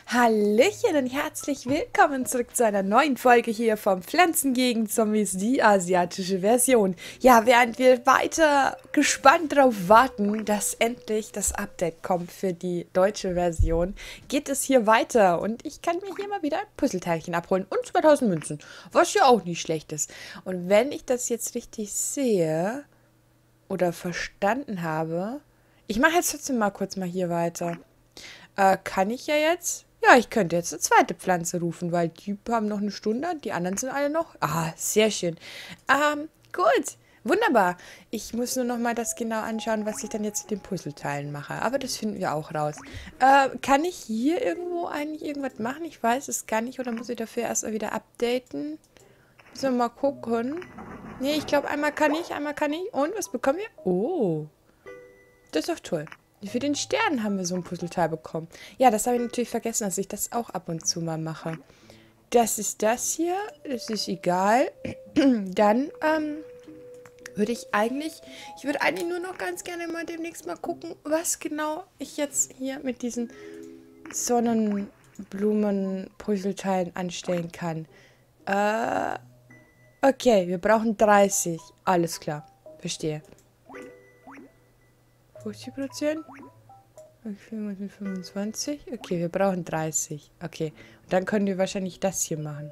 Hallöchen und herzlich willkommen zurück zu einer neuen Folge hier vom Pflanzen gegen Zombies, die asiatische Version. Ja, während wir weiter gespannt darauf warten, dass endlich das Update kommt für die deutsche Version, geht es hier weiter und ich kann mir hier mal wieder ein Puzzleteilchen abholen und 2000 Münzen, was ja auch nicht schlecht ist. Und wenn ich das jetzt richtig sehe oder verstanden habe, ich mache jetzt trotzdem mal kurz mal hier weiter. Kann ich ja jetzt? Ja, ich könnte jetzt eine zweite Pflanze rufen, weil die haben noch eine Stunde, die anderen sind alle noch. Ah, sehr schön. Gut. Wunderbar. Ich muss nur noch mal das genau anschauen, was ich dann jetzt mit den Puzzleteilen mache. Aber das finden wir auch raus. Kann ich hier irgendwo eigentlich irgendwas machen? Ich weiß es gar nicht. Oder muss ich dafür erst mal wieder updaten? Müssen wir mal gucken. Nee, ich glaube, einmal kann ich, einmal kann ich. Und, was bekommen wir? Oh. Das ist doch toll. Für den Stern haben wir so ein Puzzleteil bekommen. Ja, das habe ich natürlich vergessen, dass ich das auch ab und zu mal mache. Das ist das hier. Das ist egal. Dann, ich würde eigentlich nur noch ganz gerne mal demnächst mal gucken, was genau ich jetzt hier mit diesen Sonnenblumen-Puzzleteilen anstellen kann. Okay, wir brauchen 30. Alles klar. Verstehe. 50%? 25? Okay, wir brauchen 30. Okay. Und dann können wir wahrscheinlich das hier machen.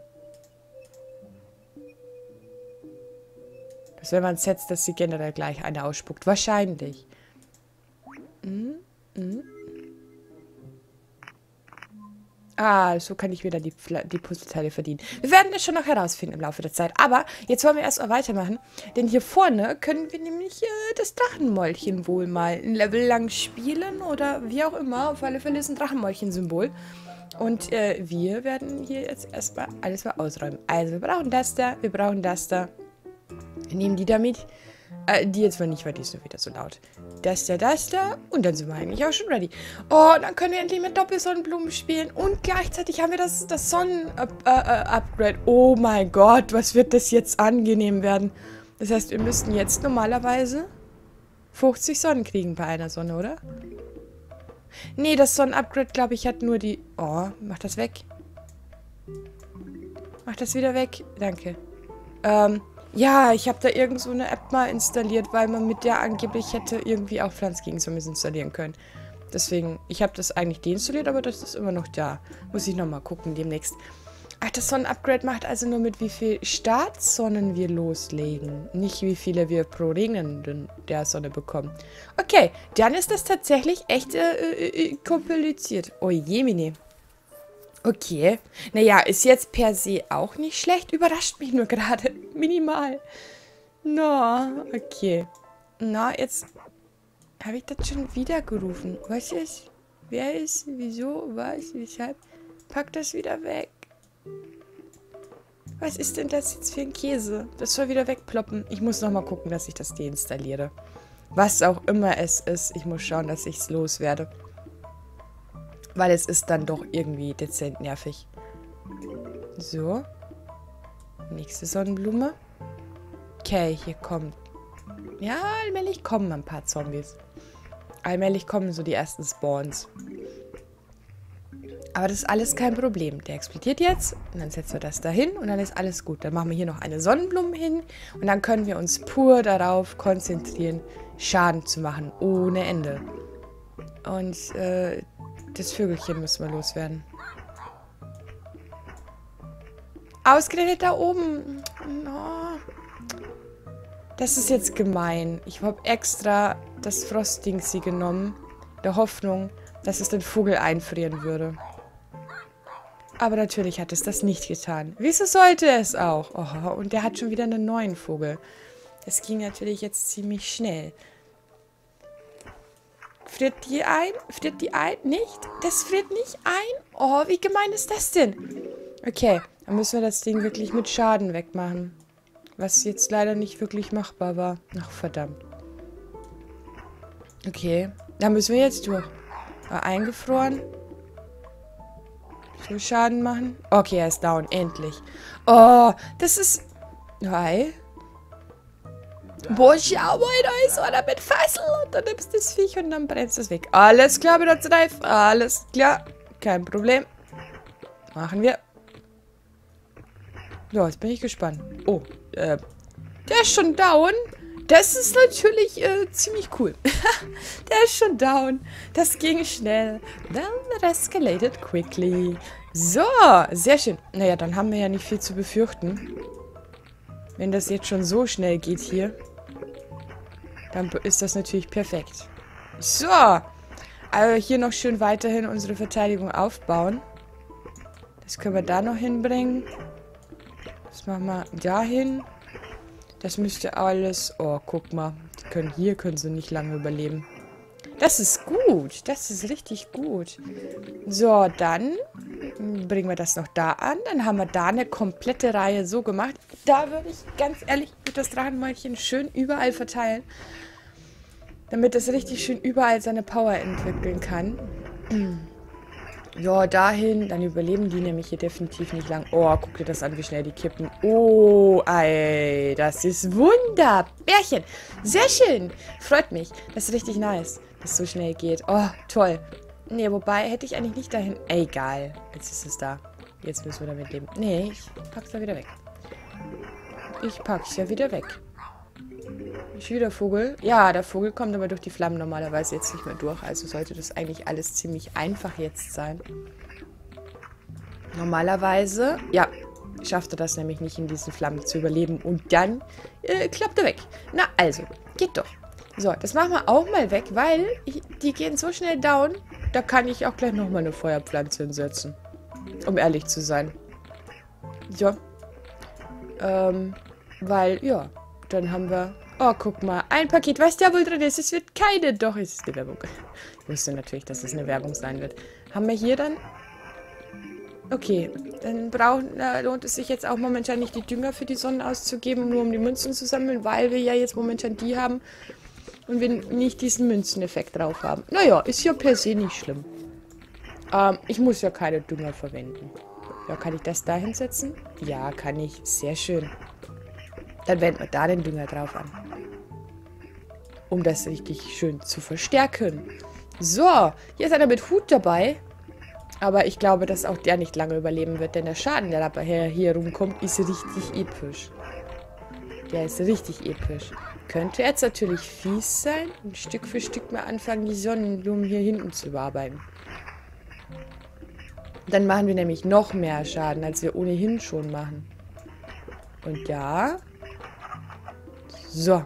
Das wäre mal ein Set, dass sie generell gleich eine ausspuckt. Wahrscheinlich. Ah, so kann ich wieder die Puzzleteile verdienen. Wir werden das schon noch herausfinden im Laufe der Zeit. Aber jetzt wollen wir erstmal weitermachen. Denn hier vorne können wir nämlich das Drachenmäulchen wohl mal ein Level lang spielen. Oder wie auch immer. Auf alle Fälle ist ein Drachenmäulchen-Symbol. Und wir werden hier jetzt erstmal alles mal ausräumen. Also wir brauchen das da. Wir brauchen das da. Wir nehmen die damit. Die jetzt mal nicht, weil die ist nur wieder so laut. Das da. Und dann sind wir eigentlich auch schon ready. Oh, dann können wir endlich mit Doppelsonnenblumen spielen. Und gleichzeitig haben wir das Sonnen-Upgrade. Oh mein Gott, was wird das jetzt angenehm werden? Das heißt, wir müssten jetzt normalerweise 50 Sonnen kriegen bei einer Sonne, oder? Nee, das Sonnen-Upgrade, glaube ich, hat nur die... Oh, mach das weg. Mach das wieder weg. Danke. Ja, ich habe da irgend so eine App mal installiert, weil man mit der angeblich hätte irgendwie auch Pflanzen gegen Zombies installieren können. Deswegen, ich habe das eigentlich deinstalliert, aber das ist immer noch da. Muss ich nochmal gucken demnächst. Ach, das Sonnenupgrade macht also nur mit, wie viel Startsonnen wir loslegen. Nicht, wie viele wir pro Regnen der Sonne bekommen. Okay, dann ist das tatsächlich echt kompliziert. Oh je, Mini. Okay. Naja, ist jetzt per se auch nicht schlecht. Überrascht mich nur gerade. Minimal. No, okay. Na, jetzt habe ich das schon wieder gerufen. Was ist? Wer ist? Wieso? Was? Weshalb? Pack das wieder weg. Was ist denn das jetzt für ein Käse? Das soll wieder wegploppen. Ich muss nochmal gucken, dass ich das deinstalliere. Was auch immer es ist. Ich muss schauen, dass ich es loswerde. Weil es ist dann doch irgendwie dezent nervig. So. Nächste Sonnenblume. Okay, hier kommt... Ja, allmählich kommen ein paar Zombies. Allmählich kommen so die ersten Spawns. Aber das ist alles kein Problem. Der explodiert jetzt. Und dann setzen wir das da hin. Und dann ist alles gut. Dann machen wir hier noch eine Sonnenblume hin. Und dann können wir uns pur darauf konzentrieren, Schaden zu machen. Ohne Ende. Und, das Vögelchen müssen wir loswerden. Ausgerechnet da oben. Oh. Das ist jetzt gemein. Ich habe extra das Frostdingsy genommen. Der Hoffnung, dass es den Vogel einfrieren würde. Aber natürlich hat es das nicht getan. Wieso sollte es auch? Oh, und der hat schon wieder einen neuen Vogel. Das ging natürlich jetzt ziemlich schnell. Friert die ein? Friert die ein? Nicht? Das friert nicht ein? Oh, wie gemein ist das denn? Okay, dann müssen wir das Ding wirklich mit Schaden wegmachen. Was jetzt leider nicht wirklich machbar war. Ach, verdammt. Okay, da müssen wir jetzt durch. Eingefroren. So Schaden machen. Okay, er ist down. Endlich. Oh, das ist... Hi. Boah, schau mal, da ist einer mit Fassel und dann nimmst du das Viech und dann brennst du es weg. Alles klar, Benutzerreif. Alles klar. Kein Problem. Machen wir. Ja, jetzt bin ich gespannt. Oh, der ist schon down. Das ist natürlich ziemlich cool. Der ist schon down. Das ging schnell. Then it escalated quickly. So, sehr schön. Naja, dann haben wir ja nicht viel zu befürchten. Wenn das jetzt schon so schnell geht hier, dann ist das natürlich perfekt. So. Also hier noch schön weiterhin unsere Verteidigung aufbauen. Das können wir da noch hinbringen. Das machen wir dahin. Das müsste alles... Oh, guck mal. Hier können sie nicht lange überleben. Das ist gut. Das ist richtig gut. So, dann bringen wir das noch da an. Dann haben wir da eine komplette Reihe so gemacht. Da würde ich ganz ehrlich das Drachenmäulchen schön überall verteilen. Damit das richtig schön überall seine Power entwickeln kann. Ja, dahin. Dann überleben die nämlich hier definitiv nicht lang. Oh, guck dir das an, wie schnell die kippen. Oh, ey, das ist Wunderbärchen. Sehr schön. Freut mich. Das ist richtig nice, dass es so schnell geht. Oh, toll. Nee, wobei, hätte ich eigentlich nicht dahin... Egal. Jetzt ist es da. Jetzt müssen wir damit leben. Nee, ich pack's da wieder weg. Ich pack's ja wieder weg. Ist wieder Vogel? Ja, der Vogel kommt aber durch die Flammen normalerweise jetzt nicht mehr durch. Also sollte das eigentlich alles ziemlich einfach jetzt sein. Normalerweise, ja, schafft er das nämlich nicht in diesen Flammen zu überleben. Und dann klappt er weg. Na also, geht doch. So, das machen wir auch mal weg, weil die gehen so schnell down. Da kann ich auch gleich nochmal eine Feuerpflanze hinsetzen. Um ehrlich zu sein. Ja. Weil, ja, dann haben wir... Oh, guck mal. Ein Paket, was da wohl drin ist. Es wird keine... Doch, es ist eine Werbung. Ich wusste natürlich, dass es eine Werbung sein wird. Haben wir hier dann... Okay, dann lohnt es sich jetzt auch momentan nicht, die Dünger für die Sonnen auszugeben, nur um die Münzen zu sammeln, weil wir ja jetzt momentan die haben und wir nicht diesen Münzeneffekt drauf haben. Naja, ist ja per se nicht schlimm. Ich muss ja keine Dünger verwenden. Ja, kann ich das da hinsetzen? Ja, kann ich. Sehr schön. Dann wenden wir da den Dünger drauf an. Um das richtig schön zu verstärken. So, hier ist einer mit Hut dabei. Aber ich glaube, dass auch der nicht lange überleben wird, denn der Schaden, der dabei hier rumkommt, ist richtig episch. Der ist richtig episch. Könnte jetzt natürlich fies sein und Stück für Stück mal anfangen, die Sonnenblumen hier hinten zu bearbeiten. Dann machen wir nämlich noch mehr Schaden, als wir ohnehin schon machen. Und ja. So.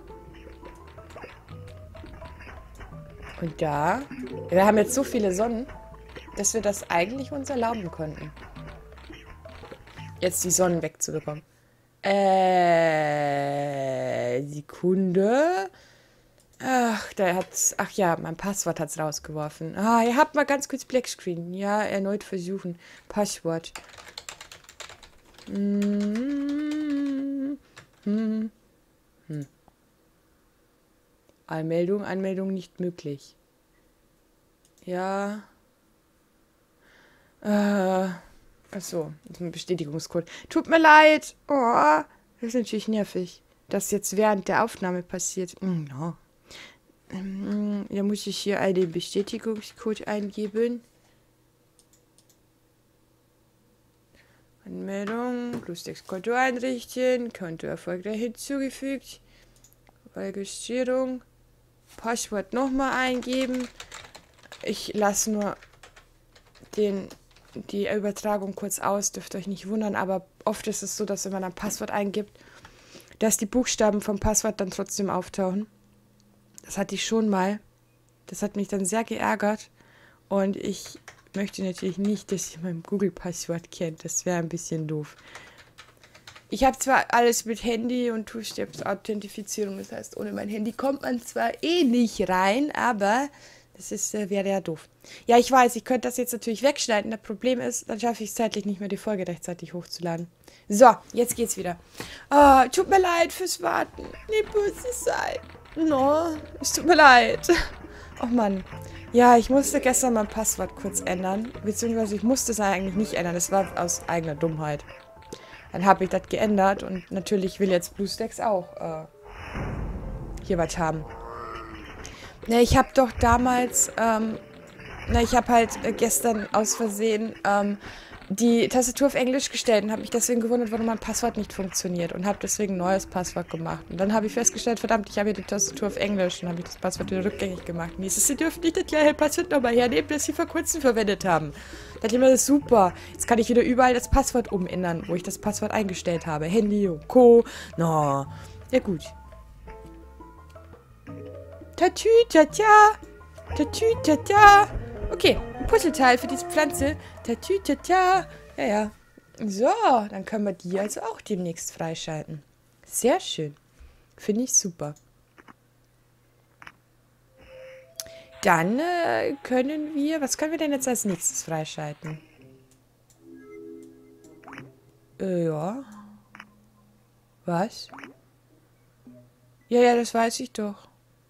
Und da. Wir haben jetzt so viele Sonnen, dass wir das eigentlich uns erlauben konnten. Jetzt die Sonnen wegzubekommen. Sekunde. Ach, ach ja, mein Passwort hat's rausgeworfen. Ah, ihr habt mal ganz kurz Blackscreen. Ja, erneut versuchen. Passwort. Anmeldung nicht möglich. Ja. Achso, das ist ein Bestätigungscode. Tut mir leid. Oh, das ist natürlich nervig, dass jetzt während der Aufnahme passiert. Ja. Da muss ich hier einen Bestätigungscode eingeben. Anmeldung, Plus-Konto einrichten, Konto erfolgreich hinzugefügt. Registrierung. Passwort nochmal eingeben. Ich lasse nur die Übertragung kurz aus, dürft euch nicht wundern, aber oft ist es so, dass wenn man ein Passwort eingibt, dass die Buchstaben vom Passwort dann trotzdem auftauchen. Das hatte ich schon mal. Das hat mich dann sehr geärgert und ich möchte natürlich nicht, dass ihr mein Google-Passwort kennt. Das wäre ein bisschen doof. Ich habe zwar alles mit Handy und Two-Steps-Authentifizierung, das heißt, ohne mein Handy kommt man zwar eh nicht rein, aber das wäre ja doof. Ja, ich weiß, ich könnte das jetzt natürlich wegschneiden. Das Problem ist, dann schaffe ich es zeitlich nicht mehr, die Folge rechtzeitig hochzuladen. So, jetzt geht's wieder. Oh, tut mir leid fürs Warten. Nee, böse sein. No, es tut mir leid. Oh Mann. Ja, ich musste gestern mein Passwort kurz ändern. Beziehungsweise ich musste es eigentlich nicht ändern. Das war aus eigener Dummheit. Dann habe ich das geändert und natürlich will jetzt BlueStacks auch hier was haben. Ne, ich habe doch damals, ich habe halt gestern aus Versehen die Tastatur auf Englisch gestellt und habe mich deswegen gewundert, warum mein Passwort nicht funktioniert und habe deswegen ein neues Passwort gemacht. Und dann habe ich festgestellt, verdammt, ich habe hier die Tastatur auf Englisch und habe ich das Passwort wieder rückgängig gemacht. Und hieß es, Sie dürfen nicht das gleiche Passwort nochmal hernehmen, das Sie vor kurzem verwendet haben. Da dachte ich mir, das ist super. Jetzt kann ich wieder überall das Passwort umändern, wo ich das Passwort eingestellt habe. Handy und Co. No. Ja gut. Tatü, tatja. Tatü, tatja. Okay, ein Puzzleteil für diese Pflanze. Tatü, tatja. Ja, ja. So, dann können wir die also auch demnächst freischalten. Sehr schön. Finde ich super. Dann können wir... Was können wir denn jetzt als nächstes freischalten? Ja. Was? Ja, ja, das weiß ich doch.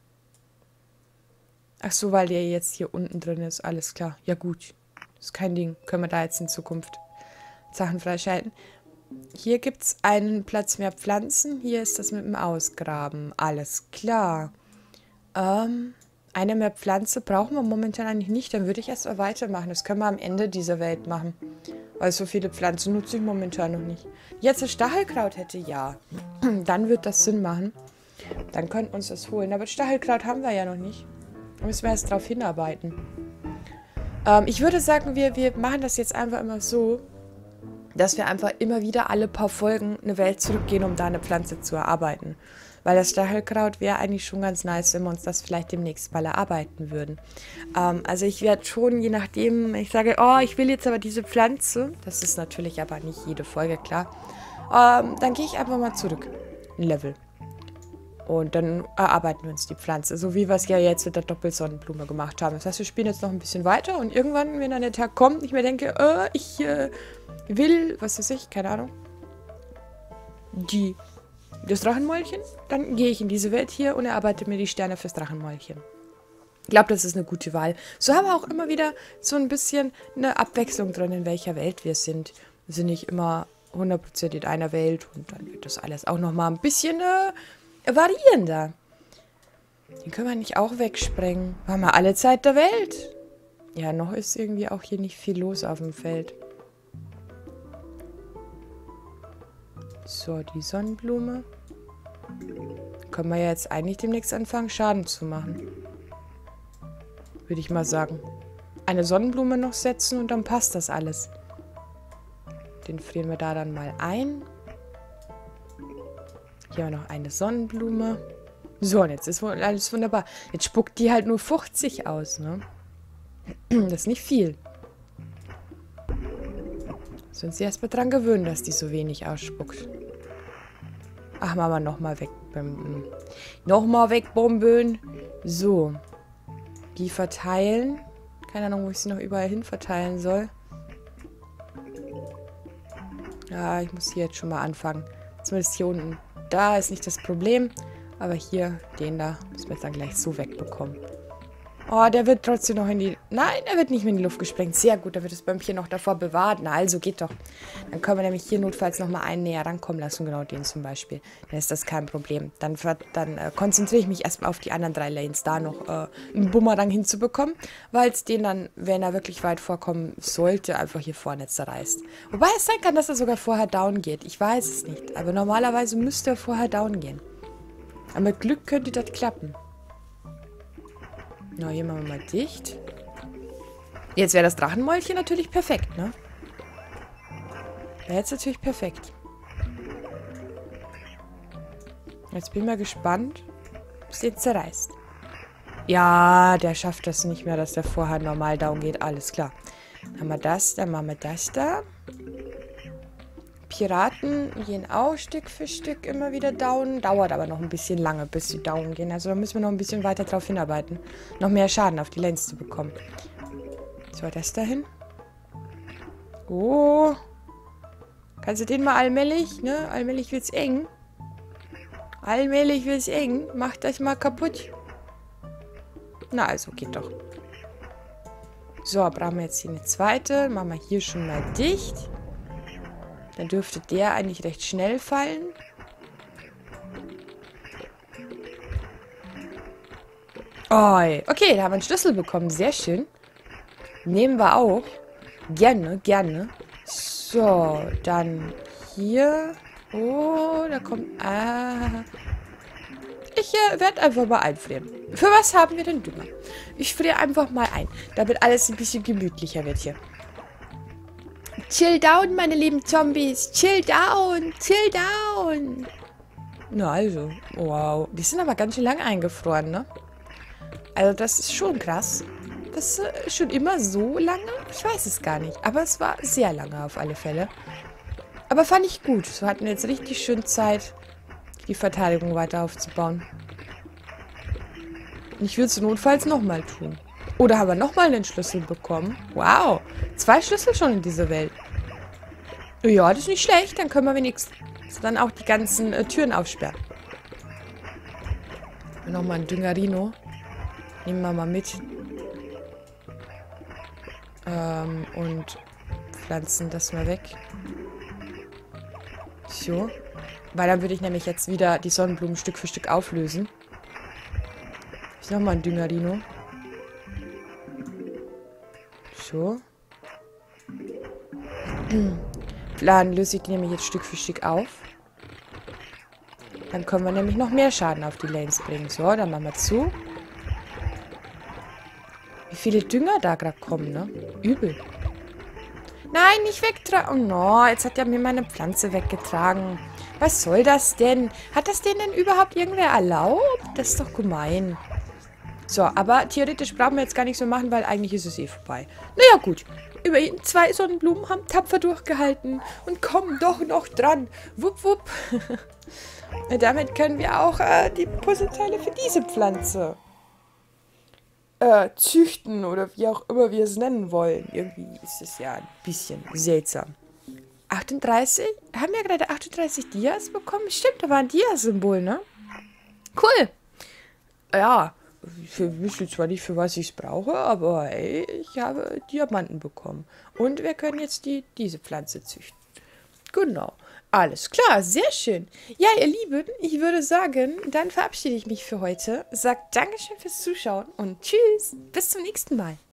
Ach so, weil der jetzt hier unten drin ist. Alles klar. Ja gut. Ist kein Ding. Können wir da jetzt in Zukunft Sachen freischalten. Hier gibt es einen Platz mehr Pflanzen. Hier ist das mit dem Ausgraben. Alles klar. Eine mehr Pflanze brauchen wir momentan eigentlich nicht. Dann würde ich erst mal weitermachen. Das können wir am Ende dieser Welt machen. Weil so viele Pflanzen nutze ich momentan noch nicht. Jetzt das Stachelkraut hätte, ja. Dann wird das Sinn machen. Dann könnten wir uns das holen. Aber Stachelkraut haben wir ja noch nicht. Da müssen wir erst darauf hinarbeiten. Ich würde sagen, wir machen das jetzt einfach immer so, dass wir einfach immer wieder alle paar Folgen eine Welt zurückgehen, um da eine Pflanze zu erarbeiten. Weil das Stachelkraut wäre eigentlich schon ganz nice, wenn wir uns das vielleicht demnächst mal erarbeiten würden. Also ich werde schon, je nachdem, ich sage, oh, ich will jetzt aber diese Pflanze, das ist natürlich aber nicht jede Folge, klar, dann gehe ich einfach mal zurück, ein Level. Und dann erarbeiten wir uns die Pflanze, so wie wir es ja jetzt mit der Doppelsonnenblume gemacht haben. Das heißt, wir spielen jetzt noch ein bisschen weiter und irgendwann, wenn dann der Tag kommt, ich mir denke, ich will, was weiß ich, keine Ahnung, das Drachenmäulchen, dann gehe ich in diese Welt hier und erarbeite mir die Sterne fürs Drachenmäulchen. Ich glaube, das ist eine gute Wahl. So haben wir auch immer wieder so ein bisschen eine Abwechslung drin, in welcher Welt wir sind. Wir sind nicht immer 100% in einer Welt und dann wird das alles auch nochmal ein bisschen variierender. Den können wir nicht auch wegsprengen. Wir haben ja alle Zeit der Welt. Ja, noch ist irgendwie auch hier nicht viel los auf dem Feld. So, die Sonnenblume. Können wir ja jetzt eigentlich demnächst anfangen, Schaden zu machen. Würde ich mal sagen. Eine Sonnenblume noch setzen und dann passt das alles. Den frieren wir da dann mal ein. Hier haben wir noch eine Sonnenblume. So, und jetzt ist alles wunderbar. Jetzt spuckt die halt nur 50 aus, ne? Das ist nicht viel. Müssen Sie erst mal dran gewöhnen, dass die so wenig ausspuckt. Ach, machen wir nochmal wegbomben. Nochmal wegbomben. So. Die verteilen. Keine Ahnung, wo ich sie noch überall hin verteilen soll. Ja, ich muss hier jetzt schon mal anfangen. Zumindest hier unten. Da ist nicht das Problem. Aber hier, den da, müssen wir jetzt dann gleich so wegbekommen. Oh, der wird trotzdem noch in die... Nein, er wird nicht mehr in die Luft gesprengt. Sehr gut, da wird das Bömmchen noch davor bewahrt. Na, also geht doch. Dann können wir nämlich hier notfalls nochmal einen näher rankommen lassen. Genau den zum Beispiel. Dann ist das kein Problem. Dann konzentriere ich mich erstmal auf die anderen 3 Lanes, da noch einen Bumerang hinzubekommen. Weil es den dann, wenn er wirklich weit vorkommen sollte, einfach hier vorne zerreißt. Wobei es sein kann, dass er sogar vorher down geht. Ich weiß es nicht. Aber normalerweise müsste er vorher down gehen. Aber mit Glück könnte das klappen. Na, hier machen wir mal dicht. Jetzt wäre das Drachenmäulchen natürlich perfekt, ne? Wäre jetzt natürlich perfekt. Jetzt bin ich mal gespannt, ob es den zerreißt. Ja, der schafft das nicht mehr, dass der vorher normal down geht. Alles klar. Dann haben wir das, dann machen wir das da. Piraten gehen auch Stück für Stück immer wieder down. Dauert aber noch ein bisschen lange, bis sie down gehen. Also da müssen wir noch ein bisschen weiter drauf hinarbeiten. Noch mehr Schaden auf die Lanes zu bekommen. So, das dahin. Oh. Kannst du den mal allmählich, ne? Allmählich wird's eng. Allmählich wird's eng. Macht das mal kaputt. Na, also geht doch. So, brauchen wir jetzt hier eine zweite. Machen wir hier schon mal dicht. Dann dürfte der eigentlich recht schnell fallen. Oh, okay, da haben wir einen Schlüssel bekommen. Sehr schön. Nehmen wir auch. Gerne, gerne. So, dann hier. Oh, da kommt... Ich werde einfach mal einfrieren. Für was haben wir denn Dünger? Ich friere einfach mal ein, damit alles ein bisschen gemütlicher wird hier. Chill down, meine lieben Zombies. Chill down, chill down. Na also, wow. Die sind aber ganz schön lang eingefroren, ne? Also das ist schon krass. Das ist schon immer so lange? Ich weiß es gar nicht. Aber es war sehr lange auf alle Fälle. Aber fand ich gut. So hatten wir jetzt richtig schön Zeit, die Verteidigung weiter aufzubauen. Ich würde es notfalls nochmal tun. Oder haben wir nochmal einen Schlüssel bekommen? Wow. 2 Schlüssel schon in dieser Welt. Ja, das ist nicht schlecht. Dann können wir wenigstens dann auch die ganzen Türen aufsperren. Nochmal ein Düngerino. Nehmen wir mal mit. Und pflanzen das mal weg. So. Weil dann würde ich nämlich jetzt wieder die Sonnenblumen Stück für Stück auflösen. Ich nochmal ein Düngerino. So. Dann löse ich die nämlich jetzt Stück für Stück auf. Dann können wir nämlich noch mehr Schaden auf die Lanes bringen. So, dann machen wir zu. Wie viele Dünger da gerade kommen, ne? Übel. Nein, nicht wegtragen. Oh no, jetzt hat er mir meine Pflanze weggetragen. Was soll das denn? Hat das denn überhaupt irgendwer erlaubt? Das ist doch gemein. So, aber theoretisch brauchen wir jetzt gar nichts mehr machen, weil eigentlich ist es eh vorbei. Naja, gut. Immerhin 2 Sonnenblumen haben tapfer durchgehalten und kommen doch noch dran. Wupp, wupp. Damit können wir auch die Puzzleteile für diese Pflanze züchten oder wie auch immer wir es nennen wollen. Irgendwie ist es ja ein bisschen seltsam. 38? Haben wir gerade 38 Dias bekommen? Stimmt, da war ein Dia-Symbol, ne? Cool. Ja, ich wüsste zwar nicht, für was ich es brauche, aber hey, ich habe Diamanten bekommen. Und wir können jetzt diese Pflanze züchten. Genau. Alles klar, sehr schön. Ja, ihr Lieben, ich würde sagen, dann verabschiede ich mich für heute. Sagt Dankeschön fürs Zuschauen und tschüss. Bis zum nächsten Mal.